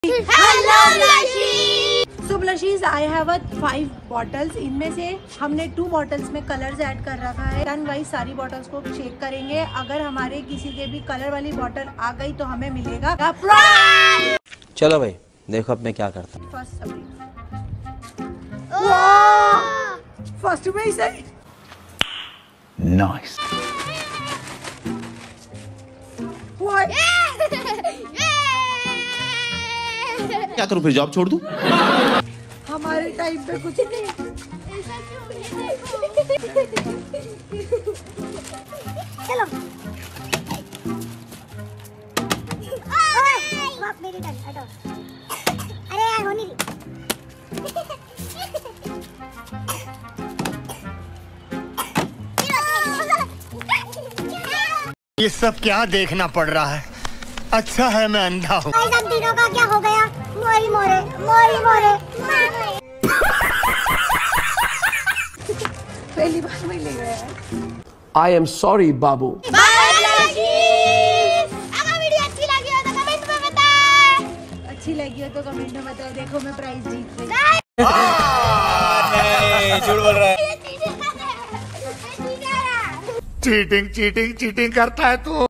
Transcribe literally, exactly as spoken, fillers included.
Hello blushies. So blushies I have five bottles. इनमें से हमने टू बॉटल्स में कलर्स ऐड कर रखा है। टर्न वाइज सारी बॉटल्स को चेक करेंगे। अगर हमारे किसी के भी कलर वाली बॉटल आ गई तो हमें मिलेगा प्राइज। चलो भाई देखो अब मैं क्या करता हूँ। फर्स्ट फर्स्ट में ही सही। नाइस। क्या करूँ फिर, जॉब छोड़ दूँ? हमारे टाइम पे कुछ नहीं। चलो मेरी टर्न। हटो। अरे यार होनी थी। ये सब क्या देखना पड़ रहा है? अच्छा है मैं अंधा हूँ। तीनों का क्या हो गया? मोरी मोरे मोरी मोरे। पहली बार में ले गया है। आई एम सॉरी बाबू। अगर वीडियो अच्छी लगी हो तो कमेंट में बताएं। अच्छी लगी हो तो कमेंट में बताओ। देखो मैं प्राइज जीत गई। झूठ बोल रहा है। चीटिंग चीटिंग चीटिंग करता है तू।